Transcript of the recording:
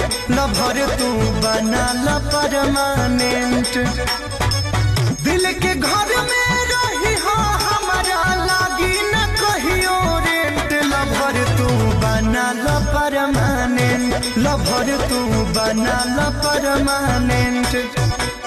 Lover तू बना ला परमानेंट। दिल के घर में रही हो हमारा लागी न कहियो रेंट। लभर तू बना ला परमानेंट, लभर तू बना ला परमानेंट।